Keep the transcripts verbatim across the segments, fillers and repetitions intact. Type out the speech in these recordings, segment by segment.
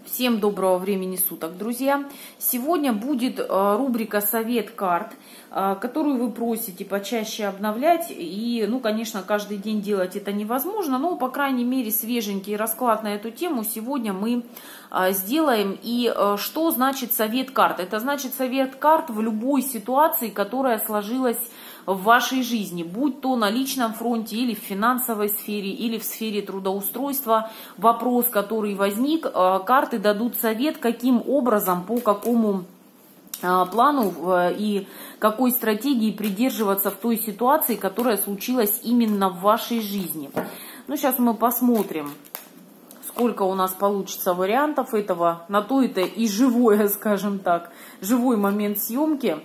Всем доброго времени суток, друзья! Сегодня будет рубрика «Совет карт», которую вы просите почаще обновлять. И, ну, конечно, каждый день делать это невозможно, но, по крайней мере, свеженький расклад на эту тему сегодня мы сделаем. И что значит совет карт? Это значит совет карт в любой ситуации, которая сложилась в вашей жизни, будь то на личном фронте или в финансовой сфере, или в сфере трудоустройства. Вопрос, который возник, карты дадут совет, каким образом, по какому плану и какой стратегии придерживаться в той ситуации, которая случилась именно в вашей жизни. Ну, сейчас мы посмотрим, сколько у нас получится вариантов этого. На то это и живое, скажем так, живой момент съемки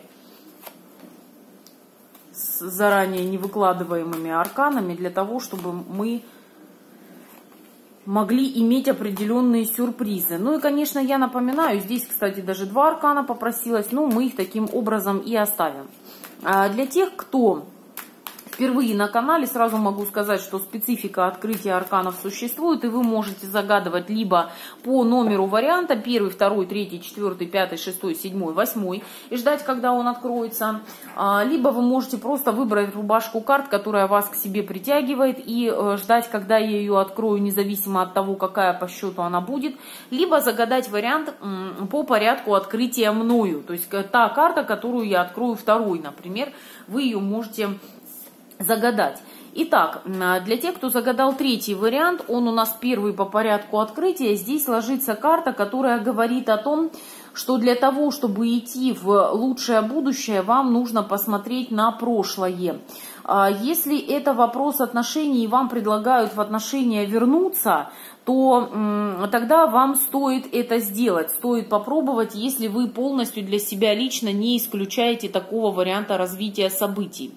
с заранее невыкладываемыми арканами, для того, чтобы мы могли иметь определенные сюрпризы. Ну и, конечно, я напоминаю, здесь, кстати, даже два аркана попросилось, но мы их таким образом и оставим. А для тех, кто впервые на канале, сразу могу сказать, что специфика открытия арканов существует, и вы можете загадывать либо по номеру варианта, первый, второй, третий, четвертый, пятый, шестой, седьмой, восьмой, и ждать, когда он откроется, либо вы можете просто выбрать рубашку карт, которая вас к себе притягивает, и ждать, когда я ее открою, независимо от того, какая по счету она будет, либо загадать вариант по порядку открытия мною, то есть та карта, которую я открою второй, например, вы ее можете загадать. Итак, для тех, кто загадал третий вариант, он у нас первый по порядку открытия. Здесь ложится карта, которая говорит о том, что для того, чтобы идти в лучшее будущее, вам нужно посмотреть на прошлое. Если это вопрос отношений и вам предлагают в отношения вернуться, то тогда вам стоит это сделать, стоит попробовать, если вы полностью для себя лично не исключаете такого варианта развития событий.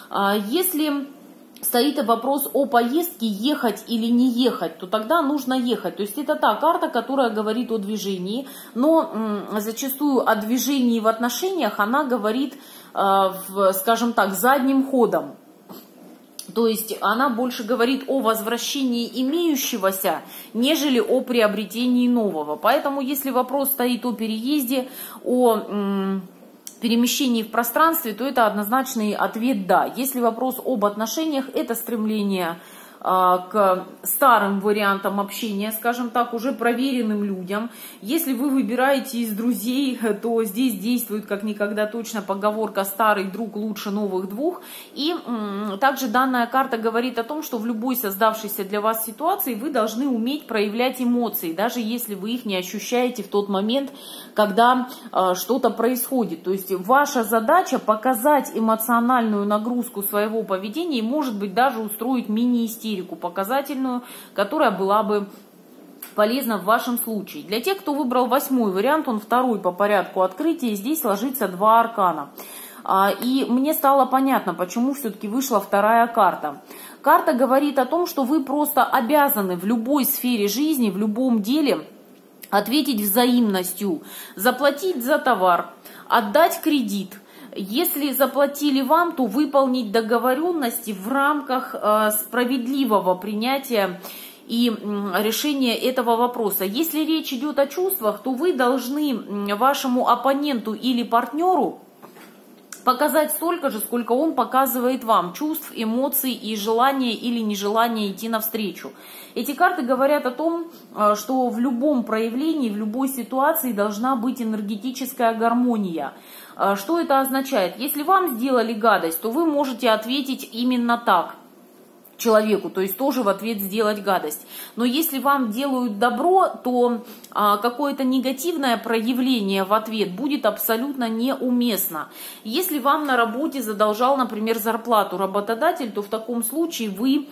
Если стоит вопрос о поездке, ехать или не ехать, то тогда нужно ехать. То есть это та карта, которая говорит о движении, но зачастую о движении в отношениях она говорит, скажем так, задним ходом. То есть она больше говорит о возвращении имеющегося, нежели о приобретении нового. Поэтому если вопрос стоит о переезде, о перемещении в пространстве, то это однозначный ответ «да». Если вопрос об отношениях, это стремление к старым вариантам общения, скажем так, уже проверенным людям. Если вы выбираете из друзей, то здесь действует как никогда точно поговорка «старый друг лучше новых двух». И также данная карта говорит о том, что в любой создавшейся для вас ситуации вы должны уметь проявлять эмоции, даже если вы их не ощущаете в тот момент, когда что-то происходит. То есть ваша задача показать эмоциональную нагрузку своего поведения и, может быть, даже устроить мини-истерику показательную, которая была бы полезна в вашем случае. Для тех, кто выбрал восьмой вариант, он второй по порядку открытия, здесь ложится два аркана. И мне стало понятно, почему все-таки вышла вторая карта. Карта говорит о том, что вы просто обязаны в любой сфере жизни, в любом деле ответить взаимностью, заплатить за товар, отдать кредит. Если заплатили вам, то выполнить договоренности в рамках справедливого принятия и решения этого вопроса. Если речь идет о чувствах, то вы должны вашему оппоненту или партнеру показать столько же, сколько он показывает вам чувств, эмоций и желания или нежелания идти навстречу. Эти карты говорят о том, что в любом проявлении, в любой ситуации должна быть энергетическая гармония. Что это означает? Если вам сделали гадость, то вы можете ответить именно так человеку, то есть тоже в ответ сделать гадость. Но если вам делают добро, то а, какое-то негативное проявление в ответ будет абсолютно неуместно. Если вам на работе задолжал, например, зарплату работодатель, то в таком случае вы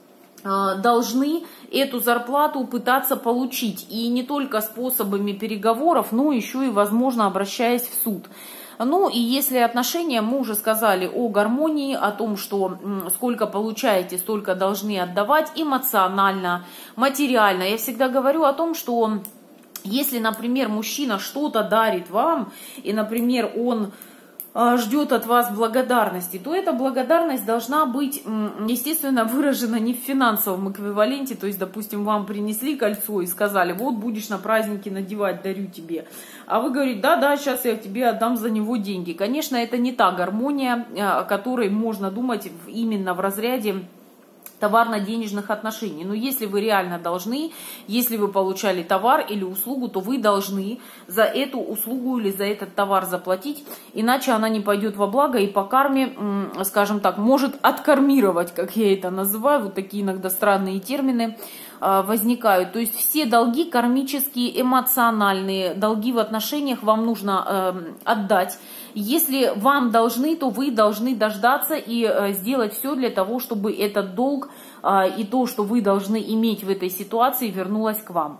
а, должны эту зарплату пытаться получить. И не только способами переговоров, но еще и, возможно, обращаясь в суд. Ну и если отношения, мы уже сказали о гармонии, о том, что сколько получаете, столько должны отдавать эмоционально, материально. Я всегда говорю о том, что если, например, мужчина что-то дарит вам, и, например, он ждет от вас благодарности, то эта благодарность должна быть, естественно, выражена не в финансовом эквиваленте, то есть, допустим, вам принесли кольцо и сказали, вот будешь на празднике надевать, дарю тебе, а вы говорите, да-да, сейчас я тебе отдам за него деньги. Конечно, это не та гармония, о которой можно думать именно в разряде товарно-денежных отношений. Но если вы реально должны, если вы получали товар или услугу, то вы должны за эту услугу или за этот товар заплатить, иначе она не пойдет во благо и по карме, скажем так, может откармировать, как я это называю, вот такие иногда странные термины возникают. То есть все долги кармические, эмоциональные, долги в отношениях вам нужно э, отдать. Если вам должны, то вы должны дождаться и э, сделать все для того, чтобы этот долг э, и то, что вы должны иметь в этой ситуации, вернулось к вам.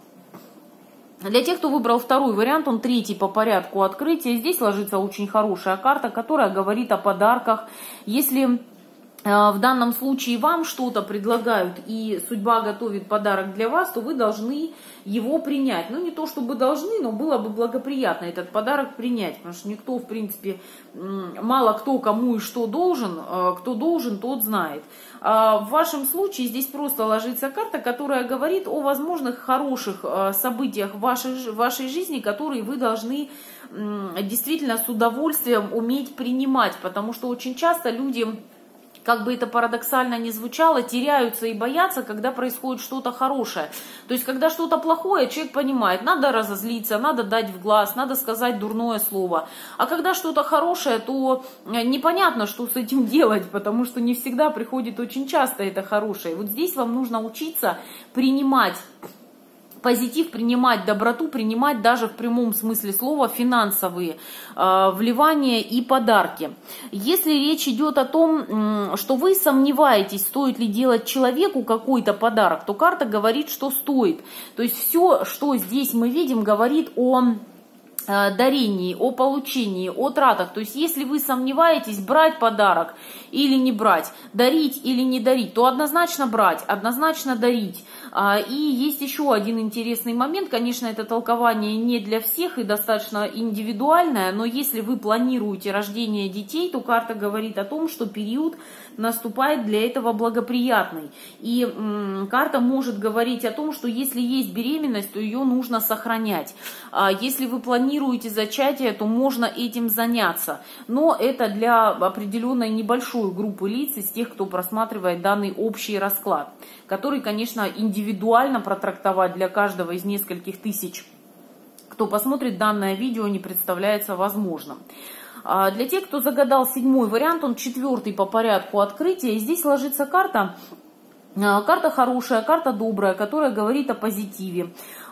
Для тех, кто выбрал второй вариант, он третий по порядку открытия, здесь ложится очень хорошая карта, которая говорит о подарках. Если в данном случае вам что-то предлагают и судьба готовит подарок для вас, то вы должны его принять. Ну, не то чтобы должны, но было бы благоприятно этот подарок принять, потому что никто, в принципе, мало кто кому и что должен, кто должен, тот знает. А в вашем случае здесь просто ложится карта, которая говорит о возможных хороших событиях в вашей, в вашей жизни, которые вы должны действительно с удовольствием уметь принимать, потому что очень часто люди, как бы это парадоксально ни звучало, теряются и боятся, когда происходит что-то хорошее. То есть, когда что-то плохое, человек понимает, надо разозлиться, надо дать в глаз, надо сказать дурное слово. А когда что-то хорошее, то непонятно, что с этим делать, потому что не всегда приходит очень часто это хорошее. Вот здесь вам нужно учиться принимать позитив, принимать доброту, принимать даже в прямом смысле слова финансовые э, вливания и подарки. Если речь идет о том, что вы сомневаетесь, стоит ли делать человеку какой-то подарок, то карта говорит, что стоит. То есть все, что здесь мы видим, говорит о дарении, о получении, о тратах. То есть если вы сомневаетесь, брать подарок или не брать, дарить или не дарить, то однозначно брать, однозначно дарить. И есть еще один интересный момент, конечно, это толкование не для всех и достаточно индивидуальное, но если вы планируете рождение детей, то карта говорит о том, что период наступает для этого благоприятный. И м, карта может говорить о том, что если есть беременность, то ее нужно сохранять. А если вы планируете зачатие, то можно этим заняться. Но это для определенной небольшой группы лиц из тех, кто просматривает данный общий расклад, который, конечно, индивидуально протрактовать для каждого из нескольких тысяч, кто посмотрит данное видео, не представляется возможным. Для тех, кто загадал седьмой вариант, он четвертый по порядку открытия. И здесь ложится карта, карта хорошая, карта добрая, которая говорит о позитиве,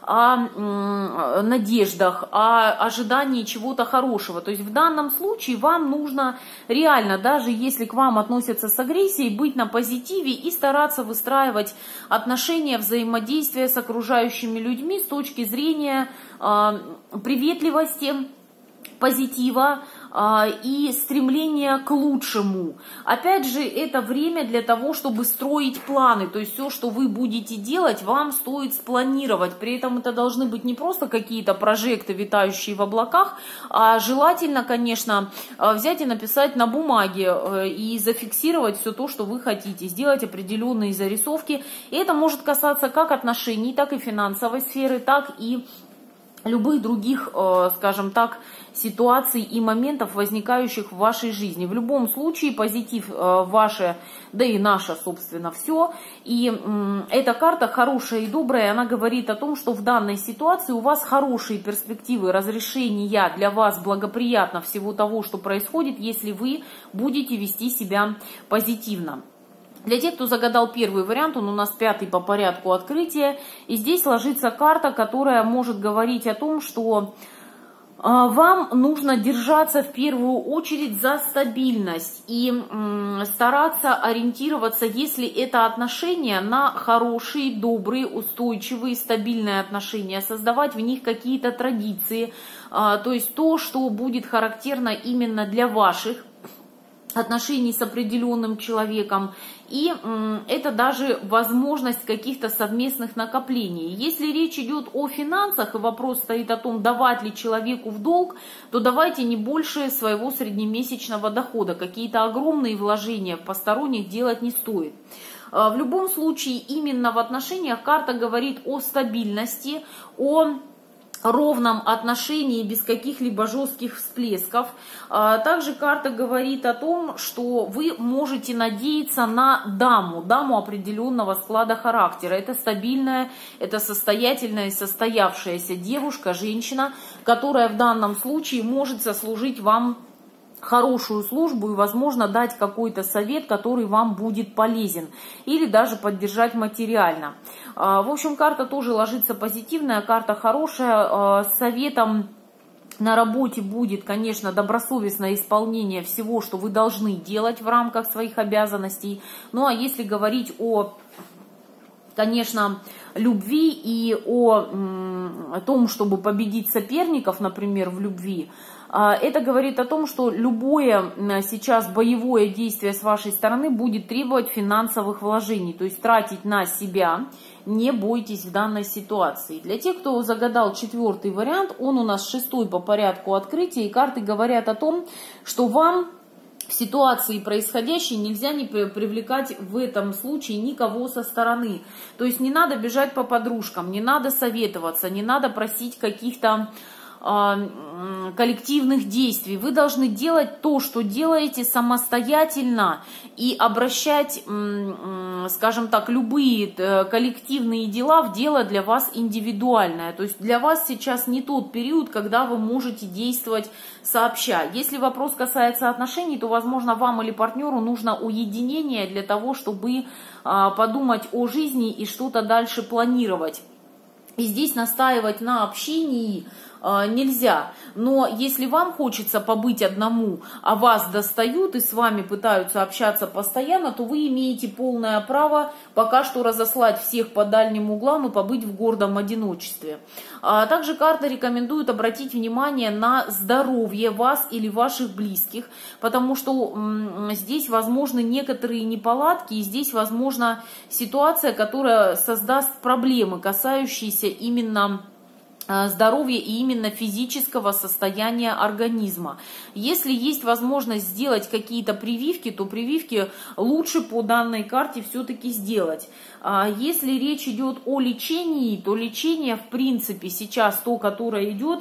о надеждах, о ожидании чего-то хорошего. То есть в данном случае вам нужно реально, даже если к вам относятся с агрессией, быть на позитиве и стараться выстраивать отношения, взаимодействия с окружающими людьми с точки зрения приветливости, позитива и стремление к лучшему. Опять же, это время для того, чтобы строить планы. То есть все, что вы будете делать, вам стоит спланировать. При этом это должны быть не просто какие-то прожекты, витающие в облаках, а желательно, конечно, взять и написать на бумаге и зафиксировать все то, что вы хотите. Сделать определенные зарисовки. И это может касаться как отношений, так и финансовой сферы, так и любых других, скажем так, ситуаций и моментов, возникающих в вашей жизни. В любом случае позитив ваше, да и наше, собственно, все. И эта карта хорошая и добрая, она говорит о том, что в данной ситуации у вас хорошие перспективы разрешения для вас благоприятно всего того, что происходит, если вы будете вести себя позитивно. Для тех, кто загадал первый вариант, он у нас пятый по порядку открытия. И здесь ложится карта, которая может говорить о том, что вам нужно держаться в первую очередь за стабильность и стараться ориентироваться, если это отношения, на хорошие, добрые, устойчивые, стабильные отношения, создавать в них какие-то традиции, то есть то, что будет характерно именно для ваших отношений с определенным человеком, и это даже возможность каких-то совместных накоплений. Если речь идет о финансах, и вопрос стоит о том, давать ли человеку в долг, то давайте не больше своего среднемесячного дохода. Какие-то огромные вложения в посторонних делать не стоит. В любом случае, именно в отношениях карта говорит о стабильности, о ровном отношении, без каких-либо жестких всплесков. Также карта говорит о том, что вы можете надеяться на даму, даму определенного склада характера. Это стабильная, это состоятельная и состоявшаяся девушка, женщина, которая в данном случае может сослужить вам хорошую службу и, возможно, дать какой-то совет, который вам будет полезен, или даже поддержать материально. В общем, карта тоже ложится позитивная, карта хорошая. Советом на работе будет, конечно, добросовестное исполнение всего, что вы должны делать в рамках своих обязанностей. Ну а если говорить о, конечно, любви и о, о том, чтобы победить соперников, например, в любви, это говорит о том, что любое сейчас боевое действие с вашей стороны будет требовать финансовых вложений, то есть тратить на себя не бойтесь в данной ситуации. Для тех, кто загадал четвертый вариант, он у нас шестой по порядку открытия, и карты говорят о том, что вам в ситуации происходящей нельзя не привлекать в этом случае никого со стороны. То есть не надо бежать по подружкам, не надо советоваться, не надо просить каких-то коллективных действий. Вы должны делать то, что делаете самостоятельно, и обращать, скажем так, любые коллективные дела в дело для вас индивидуальное. То есть для вас сейчас не тот период, когда вы можете действовать сообща. Если вопрос касается отношений, то, возможно, вам или партнеру нужно уединение для того, чтобы подумать о жизни и что-то дальше планировать. И здесь настаивать на общении нельзя, но если вам хочется побыть одному, а вас достают и с вами пытаются общаться постоянно, то вы имеете полное право пока что разослать всех по дальним углам и побыть в гордом одиночестве. А также карта рекомендует обратить внимание на здоровье вас или ваших близких, потому что здесь возможны некоторые неполадки, и здесь возможна ситуация, которая создаст проблемы, касающиеся именно здоровья и именно физического состояния организма. Если есть возможность сделать какие-то прививки, то прививки лучше по данной карте все-таки сделать. Если речь идет о лечении, то лечение, в принципе, сейчас то, которое идет,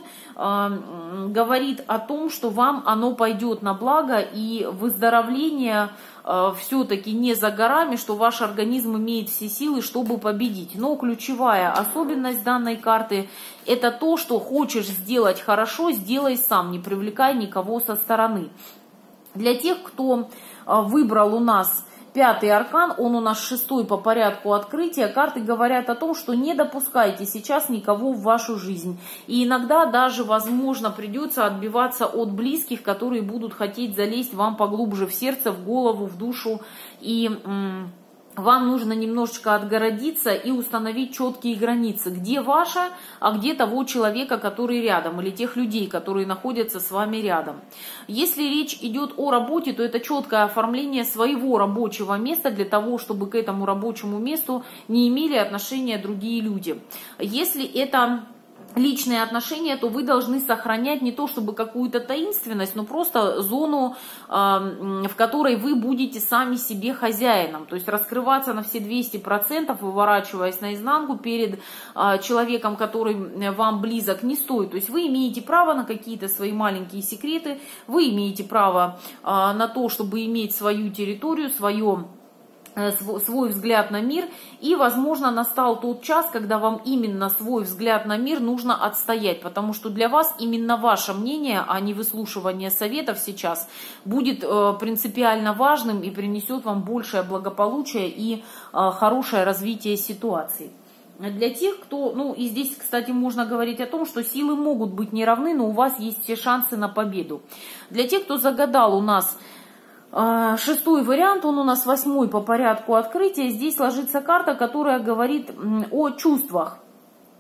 говорит о том, что вам оно пойдет на благо, и выздоровление все-таки не за горами, что ваш организм имеет все силы, чтобы победить. Но ключевая особенность данной карты – это то, что хочешь сделать хорошо, сделай сам, не привлекай никого со стороны. Для тех, кто выбрал у нас пятый аркан, он у нас шестой по порядку открытия, карты говорят о том, что не допускайте сейчас никого в вашу жизнь. И иногда даже, возможно, придется отбиваться от близких, которые будут хотеть залезть вам поглубже в сердце, в голову, в душу. И вам нужно немножечко отгородиться и установить четкие границы, где ваша, а где того человека, который рядом, или тех людей, которые находятся с вами рядом. Если речь идет о работе, то это четкое оформление своего рабочего места для того, чтобы к этому рабочему месту не имели отношения другие люди. Если это личные отношения, то вы должны сохранять не то чтобы какую-то таинственность, но просто зону, в которой вы будете сами себе хозяином. То есть раскрываться на все двести процентов, выворачиваясь наизнанку перед человеком, который вам близок, не стоит. То есть вы имеете право на какие-то свои маленькие секреты, вы имеете право на то, чтобы иметь свою территорию, свое свой взгляд на мир, и, возможно, настал тот час, когда вам именно свой взгляд на мир нужно отстоять, потому что для вас именно ваше мнение, а не выслушивание советов сейчас, будет принципиально важным и принесет вам большее благополучие и хорошее развитие ситуации. Для тех, кто, ну и здесь, кстати, можно говорить о том, что силы могут быть неравны, но у вас есть все шансы на победу. Для тех, кто загадал у нас шестой вариант, он у нас восьмой по порядку открытия. Здесь ложится карта, которая говорит о чувствах.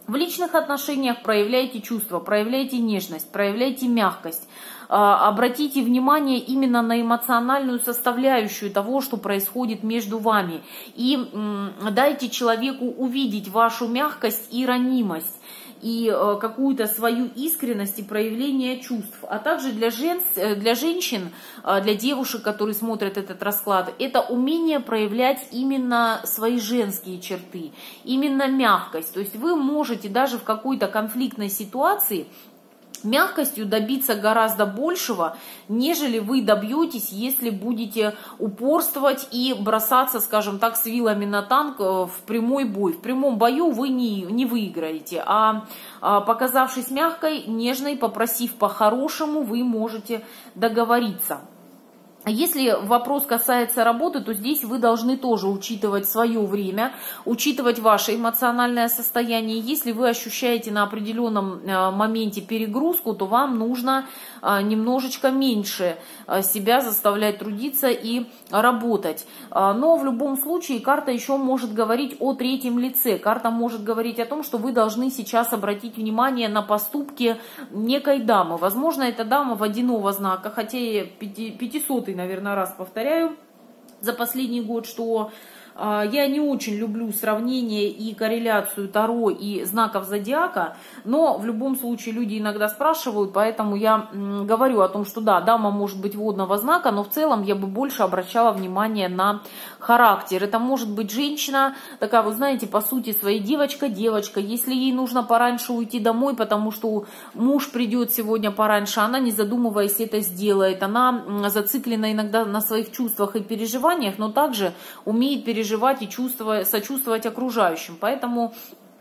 В личных отношениях проявляйте чувства, проявляйте нежность, проявляйте мягкость. Обратите внимание именно на эмоциональную составляющую того, что происходит между вами. И дайте человеку увидеть вашу мягкость и ранимость, и какую-то свою искренность и проявление чувств. А также для, жен... для женщин, для девушек, которые смотрят этот расклад, это умение проявлять именно свои женские черты, именно мягкость. То есть вы можете даже в какой-то конфликтной ситуации мягкостью добиться гораздо большего, нежели вы добьетесь, если будете упорствовать и бросаться, скажем так, с вилами на танк в прямой бой. В прямом бою вы не, не выиграете, а показавшись мягкой, нежной, попросив по-хорошему, вы можете договориться. Если вопрос касается работы, то здесь вы должны тоже учитывать свое время, учитывать ваше эмоциональное состояние. Если вы ощущаете на определенном моменте перегрузку, то вам нужно немножечко меньше себя заставлять трудиться и работать. Но в любом случае карта еще может говорить о третьем лице. Карта может говорить о том, что вы должны сейчас обратить внимание на поступки некой дамы. Возможно, это дама водяного знака, хотя и пятисотый, наверное, раз повторяю за последний год, что э, я не очень люблю сравнение и корреляцию Таро и знаков зодиака, но в любом случае люди иногда спрашивают, поэтому я м, говорю о том, что да, дама может быть водного знака, но в целом я бы больше обращала внимание на характер. Это может быть женщина, такая, вы знаете, по сути своей девочка-девочка. Если ей нужно пораньше уйти домой, потому что муж придет сегодня пораньше, она, не задумываясь, это сделает. Она зациклена иногда на своих чувствах и переживаниях, но также умеет переживать и чувствовать, сочувствовать окружающим. Поэтому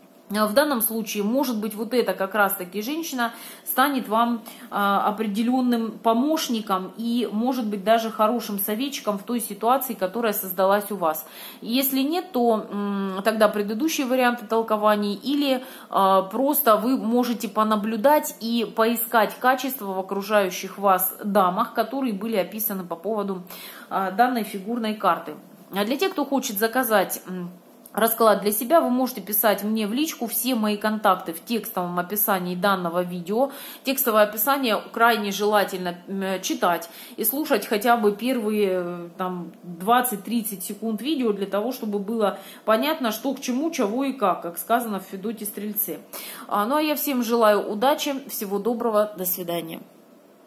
в данном случае, может быть, вот эта как раз-таки женщина станет вам а, определенным помощником и, может быть, даже хорошим советчиком в той ситуации, которая создалась у вас. Если нет, то м, тогда предыдущие варианты толкований или а, просто вы можете понаблюдать и поискать качества в окружающих вас дамах, которые были описаны по поводу а, данной фигурной карты. А для тех, кто хочет заказать расклад для себя, вы можете писать мне в личку. Все мои контакты в текстовом описании данного видео. Текстовое описание крайне желательно читать и слушать хотя бы первые там двадцать-тридцать секунд видео, для того, чтобы было понятно, что к чему, чего и как, как сказано в Федоте Стрельце. Ну а я всем желаю удачи, всего доброго, до свидания.